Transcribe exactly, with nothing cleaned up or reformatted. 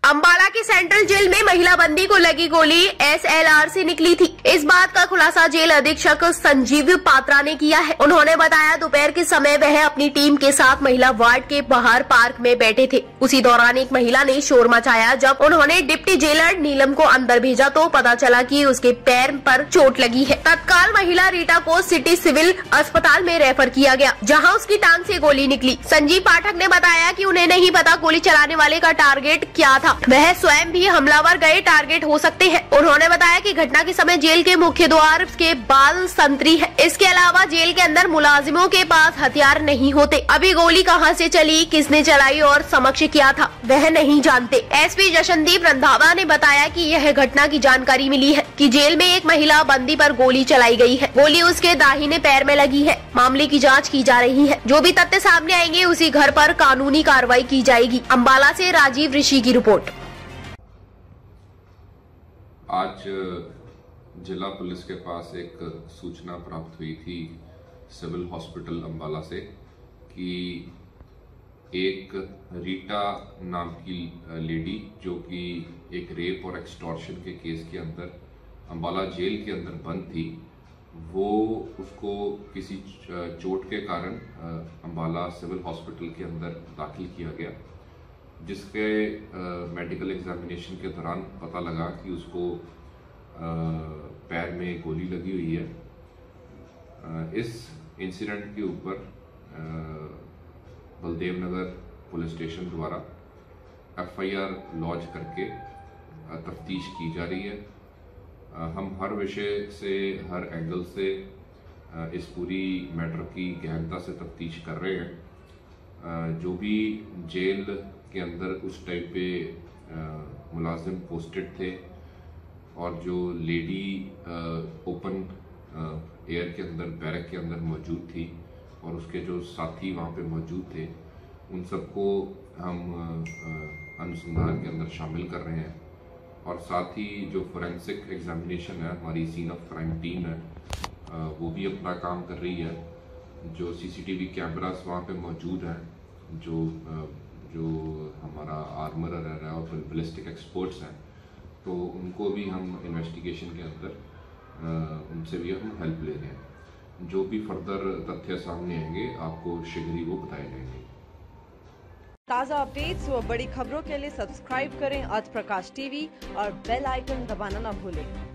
अंबाला की central jail में महिला बंदी को लगी गोली एस एल आर से निकली थी। इस बात का खुलासा जेल अधीक्षक संजीव पात्रा ने किया है। उन्होंने बताया दोपहर के समय वह अपनी टीम के साथ महिला वार्ड के बाहर पार्क में बैठे थे। उसी दौरान एक महिला ने शोर मचाया। जब उन्होंने डिप्टी जेलर नीलम को अंदर भेजा तो पता चला कि उसके पैर पर चोट लगी है। तत्काल महिला रीटा को सिटी सिविल अस्पताल में रेफर किया गया, जहां उसकी टांग से गोली निकली। संजीव पाठक ने बताया कि उन्हें नहीं पता गोली चलाने वाले का टारगेट क्या था, वह स्वयं भी हमलावर गए टारगेट हो सकते हैं। उन्होंने बताया कि घटना के समय जेल के मुख्य द्वार के बाल संतरी है। इसके अलावा जेल के अंदर मुलाजिमों के पास हथियार नहीं होते। अभी गोली कहां से चली, किसने चलाई और समक्ष किया था, वह नहीं जानते। एसपी जशनदीप रंधावा ने बताया कि यह घटना की जानकारी मिली है कि जेल में एक महिला बंदी पर गोली चलाई गई है। गोली उसके दाहिने पैर में लगी है। मामले की जाँच की जा रही है। जो भी तथ्य सामने आएंगे उसी घर पर कानूनी कार्रवाई की जाएगी। अंबाला से राजीव ऋषि की रिपोर्ट। आज जिला पुलिस के पास एक सूचना प्राप्त हुई थी सिविल हॉस्पिटल अंबाला से कि एक रीटा नाम की लेडी जो कि एक रेप और एक्सटॉर्शन के केस के अंदर अंबाला जेल के अंदर बंद थी, वो उसको किसी चोट के कारण अंबाला सिविल हॉस्पिटल के अंदर दाखिल किया गया, जिसके मेडिकल एग्जामिनेशन के दौरान पता लगा कि उसको आ, पैर में गोली लगी हुई है। आ, इस इंसिडेंट के ऊपर बलदेव नगर पुलिस स्टेशन द्वारा एफ आई आर लॉन्च करके तफ्तीश की जा रही है। आ, हम हर विषय से, हर एंगल से आ, इस पूरी मैटर की गहनता से तफ्तीश कर रहे हैं। आ, जो भी जेल के अंदर उस टाइप पे मुलाजिम पोस्टेड थे और जो लेडी ओपन एयर के अंदर बैरक के अंदर मौजूद थी और उसके जो साथी वहाँ पे मौजूद थे, उन सबको हम अनुसंधान के अंदर शामिल कर रहे हैं। और साथ ही जो फोरेंसिक एग्जामिनेशन है, हमारी सीन ऑफ क्राइम टीम है, वो भी अपना काम कर रही है। जो सीसीटीवी कैमरास वहाँ पे मौजूद हैं, जो जो हमारा आर्मरर है और बैलिस्टिक एक्सपर्ट्स हैं, तो उनको भी हम इन्वेस्टिगेशन के अंदर उनसे भी हम हेल्प ले रहे हैं। जो भी फर्दर तथ्य सामने आएंगे आपको शीघ्र ही वो बताए जाएंगे। ताज़ा अपडेट्स व बड़ी खबरों के लिए सब्सक्राइब करें आज प्रकाश टीवी और बेल आइकन दबाना न भूलें।